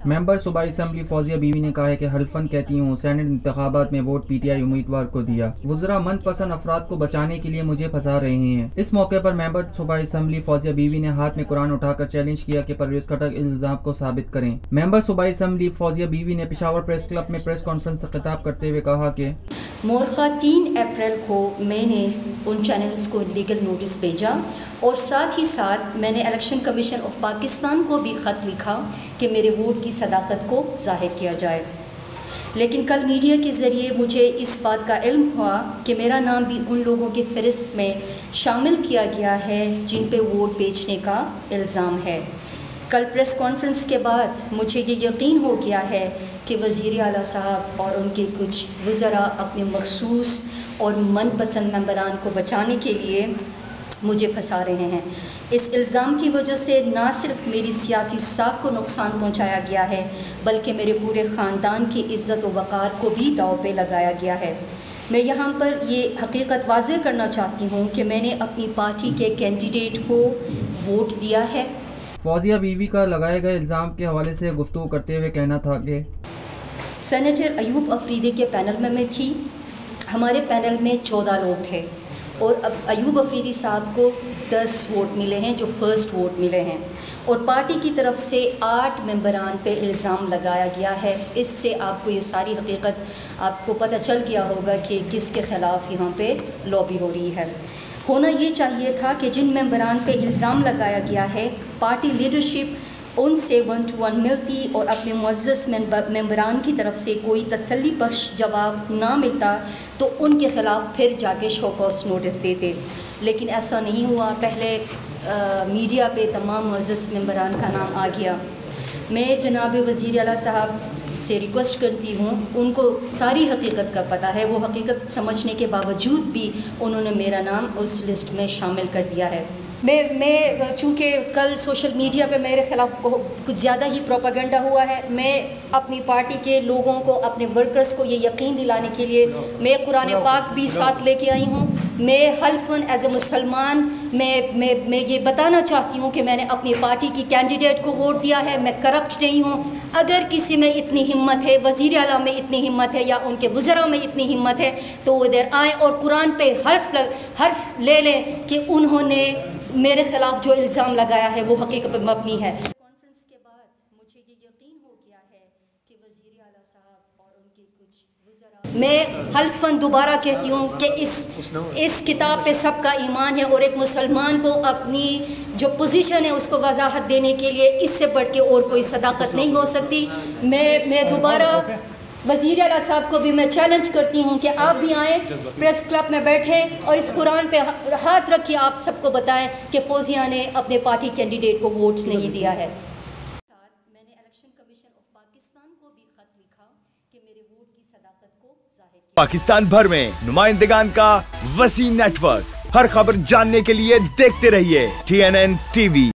ممبر صوبائی اسمبلی فوزیہ بیوی نے کہا ہے کہ حلفاً کہتی ہوں سینٹ انتخابات میں ووٹ پی ٹی آئی امیدوار کو دیا، وزراء من پسند افراد کو بچانے کے لیے مجھے پھنسا رہے ہیں۔ اس موقع پر ممبر صوبائی اسمبلی فوزیہ بیوی نے ہاتھ میں قرآن اٹھا کر چیلنج کیا کہ پرویز خٹک الزام کو ثابت کریں۔ ممبر صوبائی اسمبلی فوزیہ بیوی نے پشاور پریس کلب میں پریس کانفرنس سے خطاب کرتے ہوئے کہا کہ مورخہ 3 اپریل کو میں نے ان چینلز کو لیگل نوٹس بھیجا اور ساتھ ہی ساتھ میں نے الیکشن کمیشن آف پاکستان کو بھی خط لکھا کہ میرے ووٹ کی صداقت کو ظاہر کیا جائے، لیکن کل میڈیا کے ذریعے مجھے اس بات کا علم ہوا کہ میرا نام بھی ان لوگوں کی فہرست میں شامل کیا گیا ہے جن پہ ووٹ بیچنے کا الزام ہے۔ کل پریس کانفرنس کے بعد مجھے یہ یقین ہو گیا ہے کہ وزیر اعلیٰ صاحب اور ان کے کچھ وزراء اپنے مخصوص اور من پسند ممبران کو بچانے کے لیے مجھے پھنسا رہے ہیں۔ اس الزام کی وجہ سے نہ صرف میری سیاسی ساکھ کو نقصان پہنچایا گیا ہے بلکہ میرے پورے خاندان کی عزت و وقار کو بھی داؤ پہ لگایا گیا ہے۔ میں یہاں پر یہ حقیقت واضح کرنا چاہتی ہوں کہ میں نے اپنی پارٹی کے کینڈیڈیٹ کو ووٹ دیا ہے۔ فوزیہ بیوی کا لگائے گئے الزام کے حوالے سے گفتگو کرتے ہوئے کہنا تھا کہ سینیٹر ایوب افریدی کے پینل میں تھی، ہمارے پینل میں 14 لوگ تھے اور اب ایوب افریدی صاحب کو 10 ووٹ ملے ہیں جو فرسٹ ووٹ ملے ہیں، اور پارٹی کی طرف سے 8 ممبران پہ الزام لگایا گیا ہے۔ اس سے آپ کو یہ ساری حقیقت آپ کو پتہ چل گیا ہوگا کہ کس کے خلاف یہاں پہ لابی ہو رہی ہے۔ ہونا یہ چاہیے تھا کہ جن ممبران پہ الزام لگایا گیا ہے پارٹی لیڈرشپ ان سے 1 to 1 ملتی اور اپنے معزز ممبران کی طرف سے کوئی تسلی بخش جواب نہ ملتا تو ان کے خلاف پھر جا کے شو کاز نوٹس دیتے، لیکن ایسا نہیں ہوا۔ پہلے میڈیا پہ تمام معزز ممبران کا نام آ گیا۔ میں جناب وزیر اعلیٰ صاحب سے ریکویسٹ کرتی ہوں، ان کو ساری حقیقت کا پتہ ہے، وہ حقیقت سمجھنے کے باوجود بھی انہوں نے میرا نام اس لسٹ میں شامل کر دیا ہے۔ میں چونکہ کل سوشل میڈیا پہ میرے خلاف کچھ زیادہ ہی پروپیگنڈا ہوا ہے، میں اپنی پارٹی کے لوگوں کو، اپنے ورکرز کو یہ یقین دلانے کے لیے میں قرآن پاک بھی ساتھ لے کے آئی ہوں۔ میں حلفاً ایز اے مسلمان میں یہ بتانا چاہتی ہوں کہ میں نے اپنی پارٹی کی کینڈیڈیٹ کو ووٹ دیا ہے، میں کرپٹ نہیں ہوں۔ اگر کسی میں اتنی ہمت ہے، وزیر اعلیٰ میں اتنی ہمت ہے یا ان کے وزراء میں اتنی ہمت ہے تو وہ ادھر آئیں اور قرآن پہ حرف لے لیں کہ انہوں نے میرے خلاف جو الزام لگایا ہے وہ حقیقت پر مبنی ہے۔ کانفرنس کے بعد مجھے یہ یقین ہو گیا ہے کہ وزیر اعلیٰ صاحب اور ان کے کچھ وزراء، میں حلفاً دوبارہ کہتی ہوں کہ اس کتاب پہ سب کا ایمان ہے اور ایک مسلمان کو اپنی جو پوزیشن ہے اس کو وضاحت دینے کے لیے اس سے بڑھ کے اور کوئی صداقت نہیں ہو سکتی۔ میں دوبارہ وزیر اعلیٰ صاحب کو بھی میں چیلنج کرتی ہوں کہ آپ بھی آئیں، پریس کلب میں بیٹھیں اور اس قرآن پہ ہاتھ رکھیے، آپ سب کو بتائیں کہ فوزیہ نے اپنے پارٹی کینڈیڈیٹ کو ووٹ نہیں دیا ہے۔ میں نے الیکشن کمیشن آف پاکستان کو بھی خط لکھا کہ میرے ووٹ کی صداقت کو ظاہر کیا۔ پاکستان بھر میں نمائندگان کا وسیع نیٹ ورک، ہر خبر جاننے کے لیے دیکھتے رہیے TNN TV۔